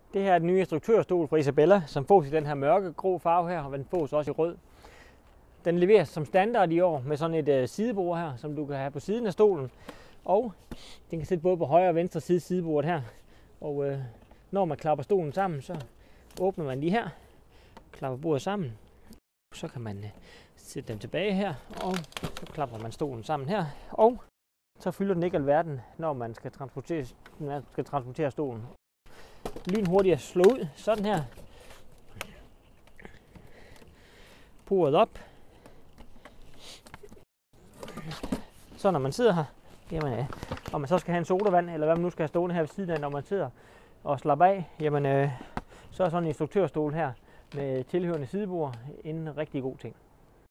Det her er den nye instruktørstol fra Isabella, som fås i den her mørke grå farve her, og den fås også i rød. Den leveres som standard i år med sådan et sidebord her, som du kan have på siden af stolen. Og den kan sidde både på højre og venstre side sidebordet her. Og når man klapper stolen sammen, så åbner man lige her, klapper bordet sammen. Så kan man sætte den tilbage her, og så klapper man stolen sammen her. Og så fylder den ikke alverden, når man skal transportere stolen. Lynhurtigt at slå ud, sådan her. Bordet op. Så når man sidder her, jamen, og man så skal have en sodavand, eller hvad man nu skal have stående her ved siden af, når man sidder og slapper af, jamen, så er sådan en instruktørstol her med tilhørende sidebord en rigtig god ting.